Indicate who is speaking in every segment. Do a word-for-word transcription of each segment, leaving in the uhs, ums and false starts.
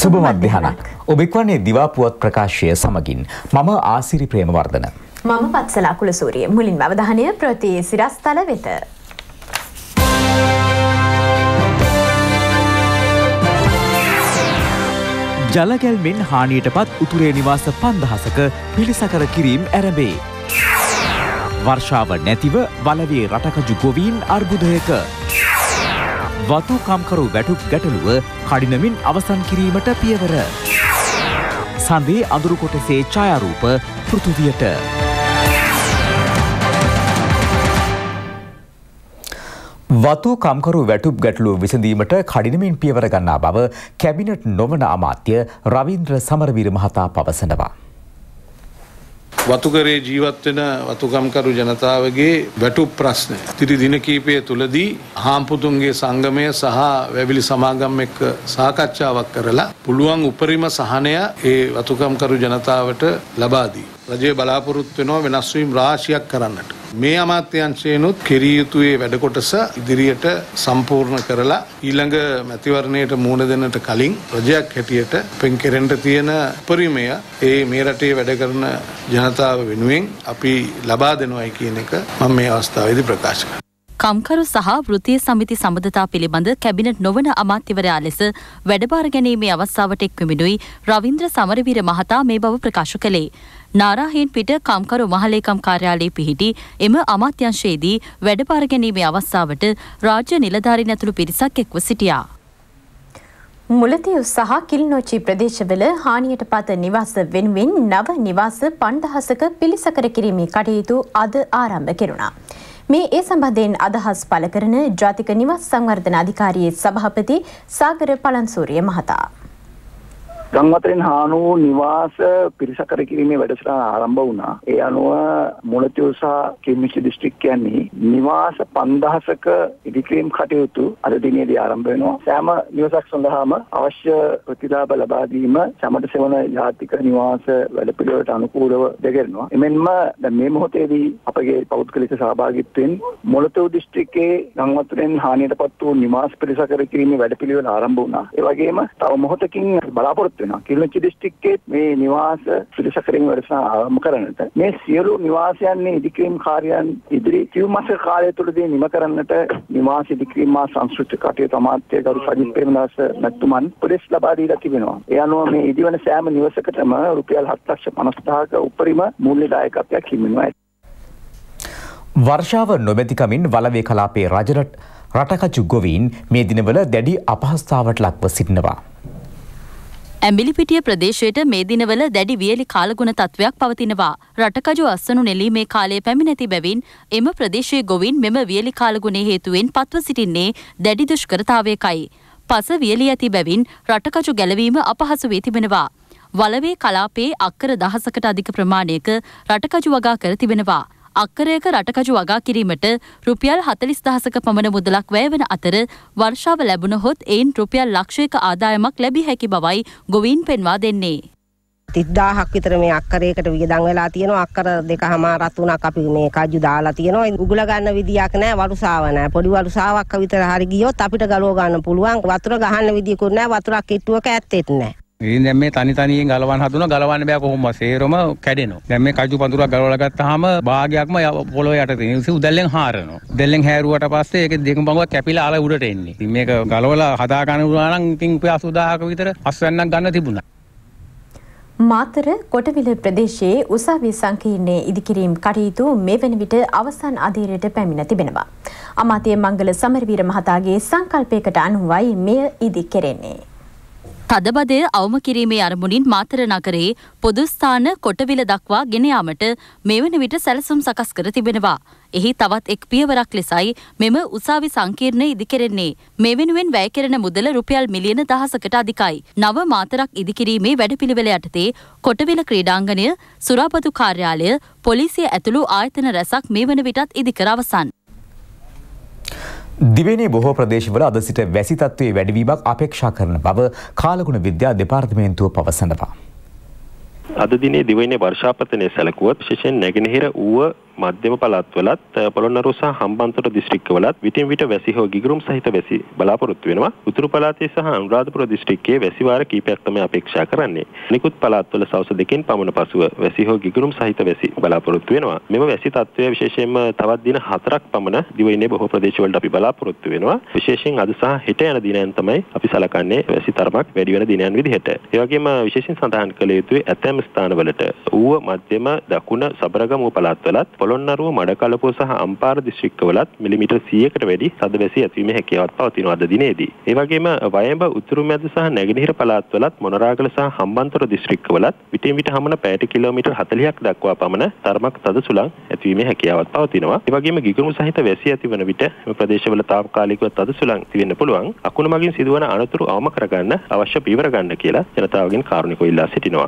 Speaker 1: සුබ මධ්‍යහනක්. ඔබ එක්වන්නේ දිවා පුවත් ප්‍රකාශය සමගින් මම ආසිරි ප්‍රේමවර්ධන.
Speaker 2: මම පත්සලා කුලසූරිය. මුලින්ම අවධානය ප්‍රති සිරස්තල වෙත.
Speaker 1: ජලගැල්මෙන් හානියටපත් උතුරේ නිවාස පන්දහසක පිළිසකර කිරීම ඇරඹේ. වර්ෂාව නැතිව වලවේ රටකජු ගොවීන් අර්බුදයක. වතු කම්කරු වැටුප් ගැටලුව කඩිනමින් අවසන් කිරීමට පියවර. සඳේ අඳුරු කොටසේ ඡායාරූප පෘථුවියට. වතු කම්කරු වැටුප් ගැටලුව විසඳීමට කඩිනමින් පියවර ගන්නා බව කැබිනට් නොවන අමාත්‍ය රවීන්ද්‍ර සමරවීර මහතා පවසනවා.
Speaker 3: වතුකරේ ජීවත් වෙන වතුකම්කරු ජනතාවගේ වැටුප් ප්‍රශ්නය ඉතිරි දින කීපය තුලදී හාම්පුතුන්ගේ සංගමය සහ වැවිලි සමාගම් එක්ක සාකච්ඡාවක් කරලා පුළුවන් උපරිම සහනය ඒ වතුකම්කරු ජනතාවට ලබා දී රජය බලාපොරොත්තු වෙනවා වෙනස් වීම් රාශියක් කරන්නට. මේ අමාත්‍යාංශයනොත් කෙරිය යුතුයේ වැඩ කොටස ඉදිරියට සම්පූර්ණ කරලා ඊළඟ මැතිවරණයට මුහුණ දෙන්නට කලින් රජයක් හැටියට පෙන් කෙරෙන්න තියෙන උපරිමය ඒ මේ රටේ වැඩ කරන ජනතාව වෙනුවෙන් අපි ලබා දෙනවායි කියන එක මම මේ අවස්ථාවේදී ප්‍රකාශ කරනවා.
Speaker 4: කම්කරු සහ වෘත්තීය සමිති සම්බන්ධතා පිළිබඳ කැබිනට් නොවන අමාත්‍යවරයා ලෙස වැඩබාර ගැනීමේ අවස්ථාවට එක්වෙමිනුයි රවීන්ද්‍ර සමරවීර මහතා මේ බව ප්‍රකාශ කළේ. නාරාහෙන් පිට කම්කරු මහලේකම් කාර්යාලයේ පිහිටි එම අමාත්‍යංශයේදී වැඩබාර ගැනීමේ අවස්ථාවට රාජ්‍ය නිලධාරීන් ඇතුළු පිරිසක් එක්ව සිටියා.
Speaker 2: මුලතිව් සහ කිලිනොච්චි ප්‍රදේශවල හානියට පත් නිවාස වෙනුවෙන් නව නිවාස පන්දහසක පිළිසකර කිරීමේ කටයුතු අද ආරම්භ කෙරුණා. මේ ඒ සම්බන්ධයෙන් අදහස් පළ කරන ජාතික නිවාස සංවර්ධන අධිකාරියේ සභාපති සාගර පලන්සූරිය මහතා.
Speaker 5: ගංවතුරෙන් හානු නිවාස පිරිසකර කිරීමේ වැඩසටහන ආරම්භ වුණා. ඒ අනුව මුලතිව් සහ කිලිනොච්චි දිස්ත්‍රික්ක කියන්නේ නිවාස පන්දහසක ඉදිකිරීම් කටයුතු අද දිනේදී ආරම්භ වෙනවා. සෑම නිවසක් සඳහාම අවශ්‍ය ප්‍රතිලාභ ලබා දීම සමට සෙවන ජාතික නිවාස වැඩපිළිවෙලට අනුකූලව දෙගෙනවා. එමෙන්ම දැන් මේ මොහොතේදී අපගේ පෞද්ගලික සහභාගීත්වයෙන් මුලතිව් දිස්ත්‍රික්කයේ ගංවතුරෙන් හානියටපත් වූ නිවාස පිරිසකර කිරීමේ වැඩපිළිවෙල ආරම්භ වුණා. ඒ වගේම තව මොහොතකින් බලාපොරොත්තු කිලිනොච්චි දිස්ත්‍රික්කයේ මේ නිවාස පිළිසකරින් වැඩසටහන ආරම්භ කරන්නට මේ සියලු නිවාසයන් ඉදිකිරීම් කාර්යයන් ඉදිරි කිව් මාස කාලය තුළදී නිම කරන්නට නිවාස ඉදිකිරීම් මා සංස්කෘතික කටයුතු අමාත්‍ය ගරු සජිත් ප්‍රේමදාස මැතිතුමන් උපදෙස් ලබා දීලා තිබෙනවා. ඒ අනුව මේ ඉදිවන සෑම නිවසකටම රුපියල් හත් ලක්ෂ පනස් දහසක උපරිම මූල්‍ය දායකත්වයක් හිමිවෙනවා.
Speaker 1: වර්ෂාව නොමැතිකමින් වලවේ කලාපයේ රජරට රටකජු ගොවීන් මේ දිනවල දැඩි අපහසුතාවට ලක්ව සිටිනවා.
Speaker 4: ඇඹිලිපිටිය ප්‍රදේශයට මේ දිනවල දැඩි වියලි කාලගුණ තත්ත්වයක් පවතිනවා. රටකජු අස්සනු නෙලීමේ කාලය පැමිණැති බැවින් එම ප්‍රදේශයේ ගොවීන් මෙම වියලි කාලගුණයේ හේතුවෙන් පත්ව සිටින්නේ දැඩි දුෂ්කරතාවයකයි. පස වියලි ඇති බැවින් රටකජු ගැලවීම අපහසු වී තිබෙනවා. වලවේ කලාපයේ අක්කර දහසකට අධික ප්‍රමාණයක රටකජු වගා කර තිබෙනවා. අක්කරයක රටකජු වගා කිරීමට රුපියල් හතලිස් දහසක පමණ මුදලක් වැය වන අතර වර්ෂාව ලැබුණහොත් එයින් රුපියල් ලක්ෂයක ආදායමක් ලැබිය හැකි බවයි ගොවීන් පෙන්වා දෙන්නේ.
Speaker 6: තිස් දාහක් විතර මේ අක්කරයකට වියදම් වෙලා තියෙනවා. අක්කර දෙකමාරක් තුනක් අපි මේ කජු දාලා තියෙනවා. උගුල ගන්න විදියක් නැහැ, වරුසාව නැහැ. පොඩි වරුසාවක් විතර හරි ගියොත් අපිට ගලව ගන්න පුළුවන්. වතුර ගහන්න විදියකුත් නැහැ, වතුරක් කිට්ටුවක ඇත්තෙත් නැහැ.
Speaker 7: ඉතින් දැන් මේ තනි තනියෙන් ගලවන්න හදුනා ගලවන්න බෑ කොහොමද සේරම කැඩෙනවා. දැන් මේ කජු පඳුරක් ගලවලා ගත්තාම භාගයක්ම පොළොව යට තියෙන. ඉතින් උදැල්ලෙන් හාරනවා. උදැල්ලෙන් හැරුවට පස්සේ ඒකේ දෙකම බංගුවක් කැපිලා ආල උඩට එන්නේ. ඉතින් මේක ගලවලා හදා ගන්න උනා නම් ඉතින් අසූ දහසක විතර අස්වැන්නක් ගන්න තිබුණා.
Speaker 2: මාතර කොටවිල ප්‍රදේශයේ උසාවි සංකීර්ණයේ ඉදිකිරීම් කටයුතු මේ වන විට අවසන් අධීරයට පැමිණ තිබෙනවා. අමාත්‍ය මංගල සමරවීර මහතාගේ සංකල්පයකට අනුවයි මෙය ඉදි කෙරෙන්නේ.
Speaker 4: තදබදය අවම කිරීමේ අරමුණින් මාතර නගරයේ පොදු ස්ථාන කොටවිල දක්වා ගෙන යාමට මේ වන විට සැලසුම් සකස් කර තිබෙනවා. එහි තවත් එක් පියවරක් ලෙසයි මෙම උසාවි සංකීර්ණය ඉදිකෙරෙන්නේ. මේ වෙනුවෙන් වැය කෙරෙන මුදල රුපියල් මිලියන දහසකට අධිකයි. නව මාතරක් ඉදිකිරීමේ වැඩපිළිවෙල යටතේ කොටවිල ක්‍රීඩාංගණය, සුරාපතු කාර්යාලය, පොලිසිය ඇතුළු ආයතන රැසක් මේ වන විටත් ඉදිකර අවසන්.
Speaker 1: දිවයිනේ බොහෝ ප්‍රදේශවල අද සිට වැසි තත්ත්වයේ වැඩිවීමක් අපේක්ෂා කරන බව කාලගුණ විද්‍යා දෙපාර්තමේන්තුව පවසනවා.
Speaker 8: අද දිනේ දිවයිනේ වර්ෂාපතනය සැලකුවොත් විශේෂයෙන් නැගෙනහිර ඌව මධ්‍යම පළාත්වලත් පොළොන්නරුව සහ හම්බන්තොට දිස්ත්‍රික්කවලත් විටින් විට වැසි හෝ ගිගුරුම් සහිත වැසි බලාපොරොත්තු වෙනවා. උතුරු පළාතේ සහ අනුරාධපුර දිස්ත්‍රික්කයේ වැසි වාර කිහිපයක් තමයි අපේක්ෂා කරන්නේ. නිකුත් පළාත්වල සවස් දෙකෙන් පමණ පසුව වැසි හෝ ගිගුරුම් සහිත වැසි බලාපොරොත්තු වෙනවා. මෙම වැසි තත්ත්වය විශේෂයෙන්ම තවත් දින හතරක් පමණ දිවයිනේ බොහෝ ප්‍රදේශවලට අපි බලාපොරොත්තු වෙනවා. විශේෂයෙන් අද සහ හෙට යන දිනයන් තමයි අපි සලකන්නේ වැසි තරමක් වැඩි වෙන දිනයන් විදිහට. ඒ වගේම විශේෂයෙන් සඳහන් කළ යුතුයි ඇතැම් ස්ථානවලට ඌව මධ්‍යම දකුණ සබරගමුව පළාත්වලත් පොළොන්නරුව මඩකලපුව සහ අම්පාර දිස්ත්‍රික්කවලත් මිලිමීටර් සීයකට වැඩි සද වැසි ඇතිවීමේ හැකියාවක් පවතිනවා අද දිනේදී. ඒ වගේම වයඹ උතුරු මැද සහ නැගෙනහිර පළාත්වලත් මොනරාගල සහ හම්බන්තොට දිස්ත්‍රික්කවලත් විටින් විට හමන පැයට කිලෝමීටර් හතළිහක් දක්වා පමණ තරමක් තද සුළං ඇතිවීමේ හැකියාවක් පවතිනවා. ඒ වගේම ගිගුරුම් සහිත වැසි ඇතිවන විට මේ ප්‍රදේශවල තාවකාලිකව තද සුළං තිබෙන්න පුළුවන්. අකුණු මගින් සිදුවන අනතුරු අවම කරගන්න අවශ්‍ය පියවර ගන්න කියලා ජනතාවගෙන් කාරුණිකව ඉල්ලා සිටිනවා.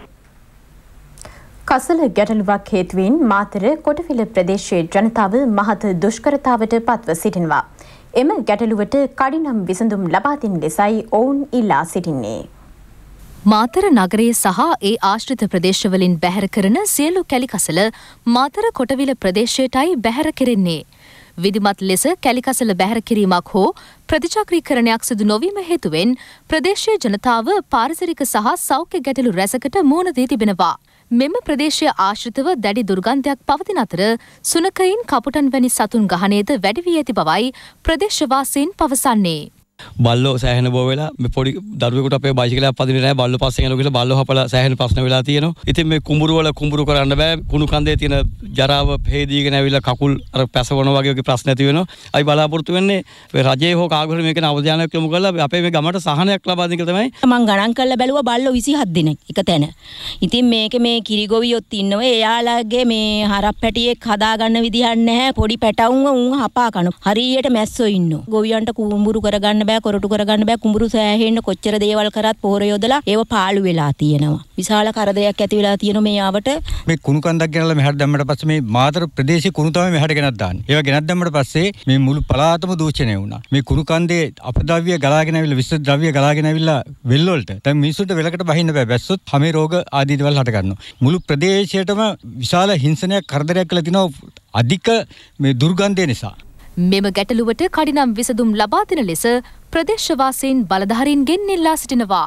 Speaker 2: කසල ගැටලුවක් හේතුවෙන් මාතර කොටවිල ප්‍රදේශයේ ජනතාව මහත දුෂ්කරතාවට පත්ව සිටිනවා. එම ගැටලුවට කඩිනම් විසඳුම් ලබා දෙන ලෙසයි ඔවුන් ඉල්ලා සිටින්නේ.
Speaker 9: මාතර නගරයේ සහ ඒ ආශ්‍රිත ප්‍රදේශවලින් බැහැර කරන සියලු කැලිකසල මාතර කොටවිල ප්‍රදේශයටයි බැහැර කෙරෙන්නේ. විධිමත් ලෙස කැලිකසල බැහැර කිරීමක් හෝ ප්‍රතිචක්‍රීකරණයක් සිදු නොවීම හේතුවෙන් ප්‍රදේශීය ජනතාව පාරිසරික සහ සෞඛ්‍ය ගැටලු රැසකට මුහුණ දී තිබෙනවා. මෙම ප්‍රදේශය ආශ්‍රිතව දැඩි දුර්ගන්ධයක් පවතින අතර සුනකයින් කපුටන් වැනි සතුන් ගහනයද වැඩි වී ඇති බවයි ප්‍රදේශවාසීන් පවසන්නේ.
Speaker 10: බල්ලෝ සෑහෙන බෝ වෙලා මේ පොඩි දරුවෙකුට අපේ බයිසිකලයක් පදින්නේ නැහැ බල්ලෝ පස්සෙන් යනවා කියලා බල්ලෝ හපලා සෑහෙන ප්‍රශ්න වෙලා තියෙනවා. ඉතින් මේ කුඹුරු වල කුඹුරු කරන්න බෑ. කුණු කන්දේ තියෙන ජරාව හේදීගෙන ඇවිල්ලා කකුල් අර පැසවන වගේ වගේ ප්‍රශ්න ඇති වෙනවා. අයි බලාපොරොත්තු වෙන්නේ මේ රජයේ හෝ කාගහරි මේකන අවධානයක් යොමු කරලා අපේ මේ ගමට සහනයක් ලබා දෙන්න කියලා තමයි.
Speaker 11: මම ගණන් කරලා බැලුවා බල්ලෝ විසිහත් දෙනෙක් එක තැන. ඉතින් මේකේ මේ කිරිගොවියොත් ඉන්නවා. එයාලගේ මේ හරප්පැටියෙක් හදා ගන්න විදිහක් නැහැ. පොඩි පැටවුන්ව උන් හපා කනවා. හරියට මැස්සෝ ඉන්නවා. ගොවියන්ට කුඹුරු කරගන්න බෑ කොරටු කරගන්න බෑ කුඹුරු සෑහෙන්න කොච්චර දේවල් කරත් පොහොර යොදලා ඒව පාළු වෙලා තියෙනවා. විශාල කරදරයක් ඇති වෙලා තියෙනවා මේ ආවට.
Speaker 10: මේ කුණු කන්දක් ගෙනල්ලා මෙහාට දැම්මට පස්සේ මේ මාතර ප්‍රදේශේ කුණු තමයි මෙහාට ගෙනත් දාන්නේ. ඒවා ගෙනත් දැම්මට පස්සේ මේ මුළු පළාතම දූෂණය වුණා. මේ කුණු කන්දේ අපද්‍රව්‍ය ගලාගෙන ඇවිල්ලා විස ද්‍රව්‍ය ගලාගෙන ඇවිල්ලා වෙල් වලට දැන් මිනිස්සුන්ට වෙලකට බහින්න බෑ. බැස්සොත් හැමේ රෝග ආදී දේවල් හට ගන්නවා. මුළු ප්‍රදේශයටම විශාල හිංසනයක් කරදරයක් කළා තිනවා අධික මේ දුර්ගන්ධය නිසා.
Speaker 9: මෙම ගැටලුවට කඩිනම් විසඳුම් ලබා දෙන ලෙස ප්‍රදේශවාසීන් බලධාරීන්ගෙන් ඉල්ලා සිටිනවා.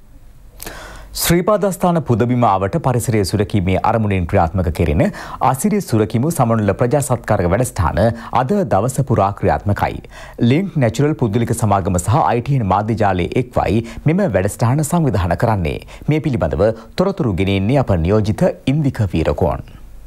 Speaker 1: ශ්‍රීපාදස්ථාන පුදබිම ආවට පරිසරය සුරකීමේ අරමුණෙන් ක්‍රියාත්මක කෙරෙන අසිරිය සුරකිමු සමනුල ප්‍රජා සත්කාරක වැඩසටහන අද දවස පුරා ක්‍රියාත්මකයි. ලින්ක් නැචරල් පුද්ගලික සමාගම සහ ආයි ටී එන් මාධ්‍ය ජාලයේ එක්වයි මෙම වැඩසටහන සංවිධානය කරන්නේ. මේ පිළිබඳව තොරතුරු ගෙනෙන්නේ අප නියෝජිත ඉන්දික වීරකෝන්.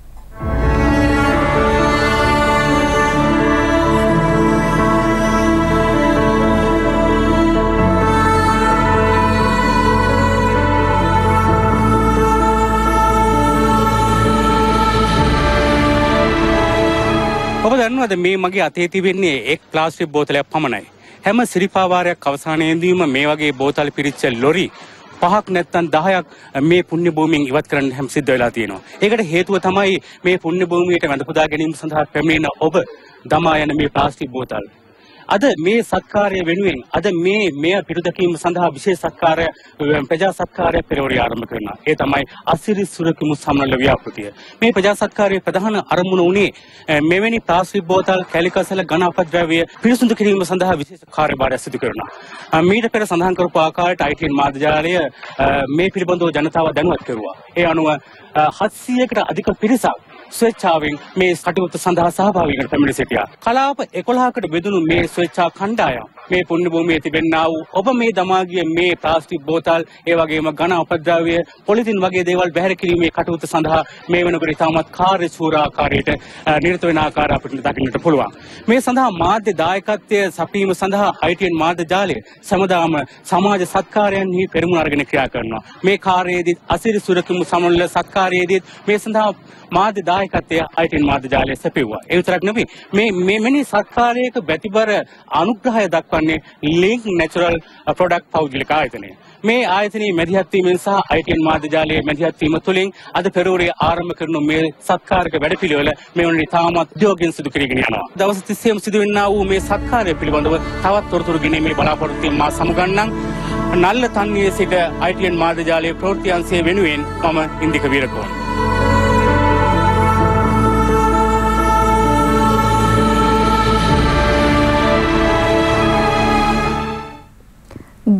Speaker 7: ඔබ දන්නවද මේ මගේ අතේ තිබෙන්නේ එක් ප්ලාස්ටික් බෝතලයක් පමණයි. හැම සිරිපාවාරයක් අවසානයේදීම මේ වගේ බෝතල් පිරිච්ච ලොරි පහක් නැත්නම් දහයක් මේ පුණ්‍ය භූමියෙන් ඉවත් කරන්න හැම සිද්ධ වෙලා තියෙනවා. ඒකට හේතුව තමයි මේ පුණ්‍ය භූමියට වැඳ පුදා ගැනීම සඳහා පැමිණෙන ඔබ දමා යන මේ ප්ලාස්ටික් බෝතල්. අද මේ සත්කාරය වෙනුවෙන් අද මේ මෙය පිටුදැකීම සඳහා විශේෂ සත්කාරය ප්‍රජා සත්කාරය පෙරවරිය ආරම්භ කරනවා. ඒ තමයි අසිරි සුරකිමු සමනල ව්‍යාපෘතිය. මේ ප්‍රජා සත්කාරයේ ප්‍රධාන අරමුණ උනේ මෙවැනි ප්ලාස්ටික් බෝතල් කැලිකසල ඝන අපද්‍රව්‍ය පිරිසුදු කිරීම සඳහා විශේෂ කාර්යභාරයක් සිදු කරනවා. මීට පෙර සඳහන් කරපු ආකාරයට ආයි ටී එන් මාධ්‍ය ජාලය මේ පිළිබඳව ජනතාව දැනුවත් කරුවා. ඒ අනුව හත්සියයකට අධික පිරිසක් ස්වේච්ඡාවෙන් මේ කටයුතු සඳහා සහභාගී වෙන පැමිණ සිටියා. කලාප එකොළහකට බෙදුණු මේ ස්වේච්ඡා කණ්ඩායම මේ පුණ්‍ය භූමියේ තිබෙනා වූ ඔබ මේ දමා ගිය මේ ප්ලාස්ටික් බෝතල් ඒ වගේම ඝන අපද්‍රව්‍ය පොලිතින් වගේ දේවල් බැහැර කිරීමේ කටයුතු සඳහා මේ වෙනකොට ඉතාමත් කාර්යශූර ආකාරයට නිරත වෙන ආකාරය අපිට දකින්නට පුළුවන්. මේ සඳහා මාධ්‍ය දායකත්වය සපීම සඳහා ආයි ටී එන් මාධ්‍ය ජාලය සමදාම සමාජ සත්කාරයන්හි පෙරමුණ අරගෙන ක්‍රියා කරනවා. මේ කාර්යයේදී අසිරි සුරකිමු සමනල සත්කාරයේදී මේ සඳහා මාධ්‍ය දායකත්වය ආයි ටී එන් මාධ්‍ය ජාලය සැපෙව්වා. ඒ විතරක් නෙවෙයි මේ මේ මෙනි සත්කාරයක බැතිබර අනුග්‍රහය දක්වන්නේ ලින්ක් නැචරල් ප්‍රොඩක්ට් පෞද්ගලික ආයතනය. මේ ආයතනයේ මැදිහත් වීමෙන් සහ ආයි ටී එන් මාධ්‍ය ජාලයේ මැදිහත් වීම තුළින් අද පෙරවරිය ආරම්භ කරන මේ සත්කාරක වැඩපිළිවෙල මේ වන ඉතාමත් උද්‍යෝගයෙන් සිදු කරගෙන යනවා. දවස් තිස්සේම සිදු වෙන්නා වූ මේ සත්කාරය පිළිබඳව තවත් තොරතුරු ගෙනීමේ බලාපොරොත්තු වෙන මා සමුගන්නම්. නල්ල තන්නියේ සිට ආයි ටී එන් මාධ්‍ය ජාලයේ ප්‍රවෘත්ති අංශය වෙනුවෙන් මම ඉන්දික වීරකෝන්.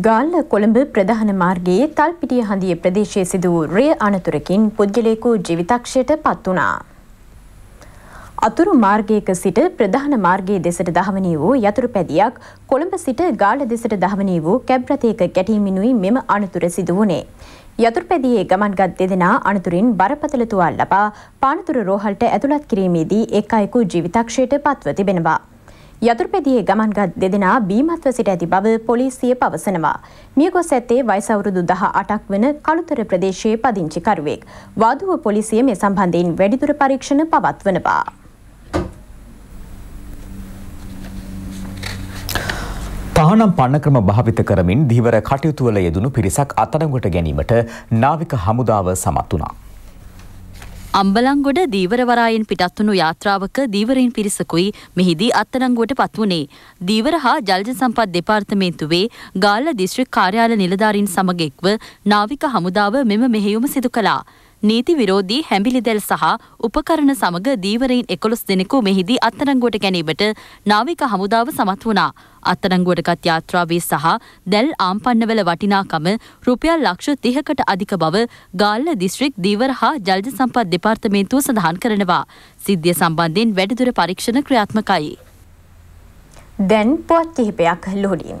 Speaker 2: ගාල්ල කොළඹ ප්‍රධාන මාර්ගයේ තල්පිටිය හන්දිය ප්‍රදේශයේ සිදු වූ රේ අනතුරකින් පුද්ගලයෙකු ජීවිතක්ෂයට පත් වුණා. අතුරු මාර්ගයක සිට ප්‍රධාන මාර්ගයේ දෙසට දහවනී වූ යතුරු පැදියක් කොළඹ සිට ගාල්ල දෙසට දහවනී වූ කැබ් රථයක ගැටීමිනුයි මෙම අනතුර සිදු වුණේ. යතුරු පැදියේ ගමන්ගත් දෙදෙනා අනතුරින් බරපතල තුවාල ලබා පානතුර රෝහලට ඇතුළත් කිරීමේදී එක් අයෙකු ජීවිතක්ෂයට පත්ව තිබෙනවා. යතුරුපැදියේ ගමන්ගත් දෙදෙනා බීමත්ව සිට ඇති බව පොලිසිය පවසනවා. මියගොස් ඇත්තේ වයස අවුරුදු දහ අටක් වන කළුතර ප්‍රදේශයේ පදිංචිකරුවෙක්. වාදුව පොලිසිය මේ සම්බන්ධයෙන් වැඩිදුර පරීක්ෂණ පවත්වනවා.
Speaker 1: තහනම් පන්නක්‍රම භාවිත කරමින් ධීවර කටයුතු වල යෙදුණු පිරිසක් අත්අඩංගුවට ගැනීමට නාවික හමුදාව සමත් වුණා.
Speaker 4: අම්බලන්ගොඩ දීවරවරායෙන් පිටත් වුණු යාත්‍රාවක දීවරයින් පිරිසකුයි මෙහිදී අත්අඩංගුවට පත් වුණේ. දීවර හා ජලජ සම්පත් දෙපාර්තමේන්තුවේ ගාල්ල දිස්ත්‍රික් කාර්යාල නිලධාරීන් සමග එක්ව නාවික හමුදාව මෙම මෙහෙයුම සිදු කළා. නීති විරෝධී හැඹිලිදැල් සහ උපකරණ සමග දීවරයින් එකොළොස් දෙනෙකු මෙහිදී අත්අඩංගුවට ගැනීමට නාවික හමුදාව සමත් වුණා. අත්අඩංගුවටගත් යාත්‍රාවේ සහ දැල් ආම්පන්නවල වටිනාකම රුපියල් ලක්ෂ තිහකට අධික බව ගාල්ල දිස්ත්‍රික් දීවර හා ජලජ සම්පත් දෙපාර්තමේන්තුව සඳහන් කරනවා. සිද්ධිය සම්බන්ධයෙන් වැඩිදුර පරීක්ෂණ ක්‍රියාත්මකයි.
Speaker 2: දැන් පුවත් කිහිපයක් ලෝඩින්.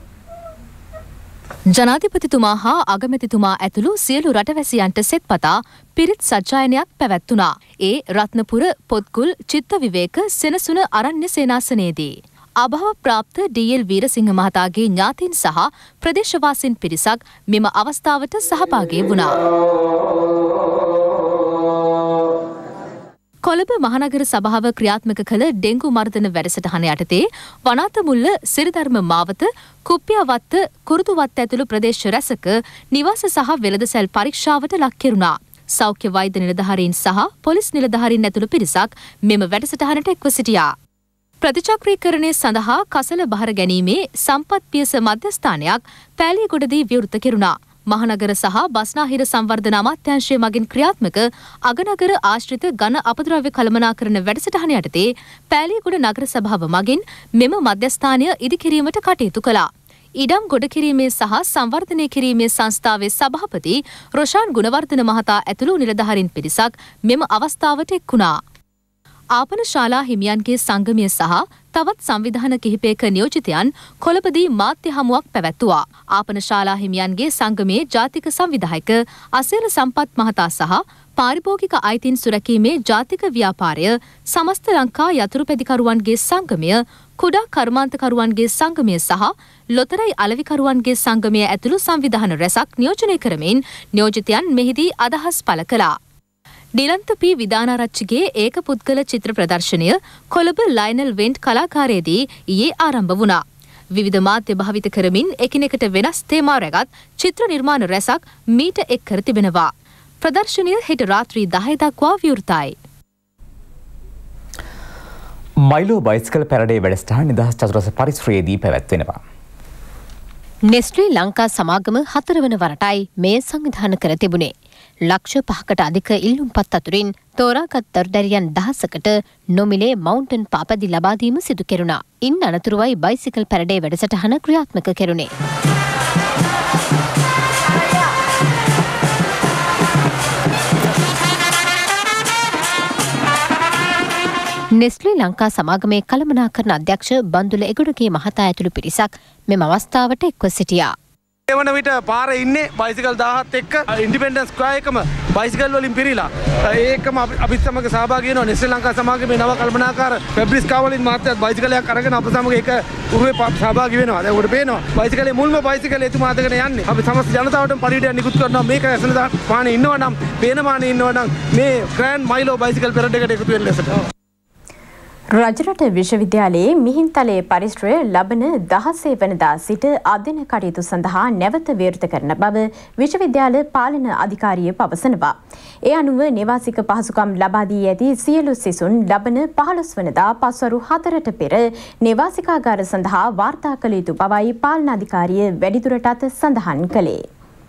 Speaker 9: ජනාධිපතිතුමා හා අගමැතිතුමා ඇතුළු සියලු රටවැසියන්ට සෙත්පතා පිරිත් සජ්ජායනයක් පැවැත්වුණා. ඒ රත්නපුර පොත්කුල් චිත්ත විවේක සෙනසුන අරණ්‍ය සේනාසනයේදී. අභව ප්‍රාප්ත ඩී.එල්. වීරසිංහ මහතාගේ ඥාතීන් සහ ප්‍රදේශවාසීන් පිරිසක් මෙම අවස්ථාවට සහභාගී වුණා. කොළඹ මහනගර සභාව ක්‍රියාත්මක කළ ඩෙංගු මර්ධන වැඩසටහන යටතේ වනාතමුල්ල සිරිධර්ම මාවත කුප්පියවත්ත කුරුතුවත්ත ඇතුළු ප්‍රදේශ රැසක නිවාස සහ වෙළඳසැල් පරීක්ෂාවට ලක් කෙරුණා. සෞඛ්‍ය වෛද්‍ය නිලධාරීන් සහ පොලිස් නිලධාරීන් ඇතුළු පිරිසක් මෙම වැඩසටහනට එක්ව සිටියා. ප්‍රතිචක්‍රීකරණය සඳහා කසල බහර ගැනීමේ සම්පත් පියස මධ්‍යස්ථානයක් පෑලියගොඩදී විවෘත කෙරුණා. මහනගර සහ බස්නාහිර සංවර්ධන අමාත්‍යාංශය මගින් ක්‍රියාත්මක අගනගර ආශ්‍රිත ඝන අපද්‍රව්‍ය කළමනාකරන වැඩසටහන යටතේ පෑලියගොඩ නගර සභාව මගින් මෙම මධ්‍යස්ථානය ඉදිකිරීමට කටයුතු කළා. ඉඩම් ගොඩ කිරීමේ සහ සංවර්ධනය කිරීමේ සංස්ථාවේ සභාපති රොෂාන් ගුණවර්ධන මහතා ඇතුළු නිලධාරීන් පිරිසක් මෙම අවස්ථාවට එක් වුණා. ආපන ශාලා හිමියන්ගේ සංගමය සහ තවත් සංවිධාන කිහිපයක නියෝජිතයන් කොළඹදී මාධ්‍ය හමුවක් පැවැත්තුවා. ආපන ශාලා හිමියන්ගේ සංගමයේ ජාතික සංවිධායක අසේල සම්පත් මහතා සහ පාරිභෝගික අයිතීන් සුරැකීමේ ජාතික ව්‍යාපාරය සමස්ත ලංකා යතුරුපැදිකරුවන්ගේ සංගමය කුඩා කර්මාන්තකරුවන්ගේ සංගමය සහ ලොතරැයි අලවිකරුවන්ගේ සංගමය ඇතුළු සංවිධාන රැසක් නියෝජනය කරමින් නියෝජිතයන් මෙහිදී අදහස් පළ කළා. ඩිලන්ත පී විදානාරච්චිගේ ඒක පුද්ගල චිත්‍ර ප්‍රදර්ශනය කොළඹ ලයනල් වෙන්ට් කලාකාරයේදී ඊයේ ආරම්භ වුණා. විවිධ මාධ්‍ය භාවිත කරමින් එකිනෙකට වෙනස් තේමා රැගත් චිත්‍ර නිර්මාණ රැසක් මීට එක් කර තිබෙනවා. ප්‍රදර්ශනය හෙට රාත්‍රී දහය දක්වා විවෘතයි.
Speaker 1: මයිලෝ බයිස්කල් පැරඩේ වැඩසටහන නිදහස් චතුරස්‍ර පරිශ්‍රයේදී පැවැත්වෙනවා.
Speaker 12: නෙස්ලී ලංකා සමාගම හතරවන වරටයි මේ සංවිධාන කර තිබුණේ. ලක්ෂ පහකට අධික ඉල්ලුම්පත් අතුරින් තෝරාගත් දරුදැරියන් දහසකට නොමිලේ මවුන්ටන් පාපැදි ලබාදීම සිදු කෙරුණා. ඉන් අනතුරුවයි බයිසිකල් පැරඩේ වැඩසටහන ක්‍රියාත්මක කෙරුණේ. නෙස්ලී ලංකා සමාගමේ කළමනාකරණ අධ්‍යක්ෂ බන්දුල එගොඩගේ මහතා ඇතුළු පිරිසක් මෙම අවස්ථාවට එක්ව සිටියා.
Speaker 13: එවන විට පාර ඉන්නේ බයිසිකල් දාහත් එක්ක ඉන්ඩිපෙන්ඩන්ස් ස්ක්වයර් එකම බයිසිකල් වලින් පිරීලා ඒකම අපිත් සමග සහභාගී වෙනවා. නෙස්ලී ලංකා සමාගමේ නව කල්පනාකාර ෆැබ්‍රිස් කාවලින් මහත්තයාත් බයිසිකලයක් අරගෙන අප සමග ඒක උරුවේ සහභාගී වෙනවා. දැන් උඩ පේනවා බයිසිකලේ මුල්ම බයිසිකලේ එතුමා අතගෙන යන්නේ. අපි සමස්ත ජනතාවටම පරිඩයක් නිකුත් කරනවා. මේක ඇසෙන මානේ ඉන්නවා නම් පේන මානේ ඉන්නවා නම් මේ ග්‍රෑන්ඩ් මයිලෝ බයිසිකල් පෙරඩ් එකට එකතු වෙන්න ලෙසට
Speaker 2: රජරට විශ්වවිද්‍යාලයේ මිහින්තලයේ පරිශ්‍රය ලබන දහසේ වනදා සිට අධ්‍යයන කටයුතු සඳහා නැවත විවෘත කරන බව විශ්වවිද්‍යාල පාලන අධිකාරිය පවසනවා. ඒ අනුව නිවාසික පහසුකම් ලබා දී ඇති සියලු සිසුන් ලබන පහළොස් වනදා පස්වරු හතරට පෙර නිවාසිකාගාර සඳහා වාර්තා කළ යුතු බවයි පාලන අධිකාරිය වැඩිදුරටත් සඳහන් කළේ.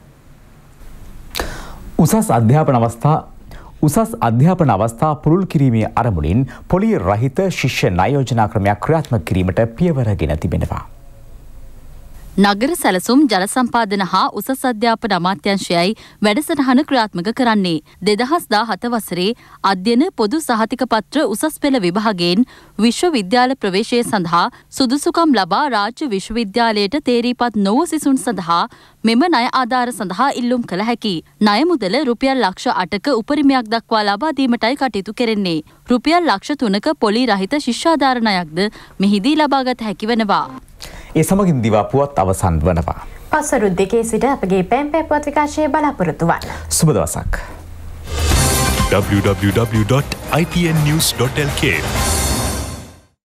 Speaker 1: උසස් අධ්‍යාපන අවස්ථා උසස් අධ්‍යාපන අවස්ථා පුරුල් කිරීමේ අරමුණින් පොලිය රහිත ශිෂ්‍ය ණය යෝජනා ක්‍රමයක් ක්‍රියාත්මක කිරීමට පියවර ගෙන තිබෙනවා.
Speaker 4: නගර සැලසුම් ජල සම්පාදන හා උසස් අධ්‍යාපන අමාත්‍යංශයයි වැඩසටහන ක්‍රියාත්මක කරන්නේ. දෙදහස් දාහත වසරේ අධ්‍යයන පොදු සහතික පත්‍ර උසස් පෙළ විභාගයෙන් විශ්වවිද්‍යාල ප්‍රවේශය සඳහා සුදුසුකම් ලබා රාජ්‍ය විශ්වවිද්‍යාලයට තේරීපත් නොවූ සිසුන් සඳහා මෙම ණය ආධාර සඳහා ඉල්ලුම් කළ හැකි. ණය මුදල රුපියල් ලක්ෂ අටක උපරිමයක් දක්වා ලබා දීමටයි කටයුතු කෙරෙන්නේ. රුපියල් ලක්ෂ තුනක පොලි රහිත ශිෂ්‍යාධාර ණයක්ද මෙහිදී ලබාගත හැකි වෙනවා.
Speaker 1: ඒ සමගින් දිවා පුවත් අවසන් වනවා.
Speaker 2: පසරු දෙකේ සිට අපගේ පැම්පෑ පුවත් විකාශය බලාපොරොත්තු වන්න.
Speaker 1: සුබ දවසක්.
Speaker 14: w w w dot i t n news dot l k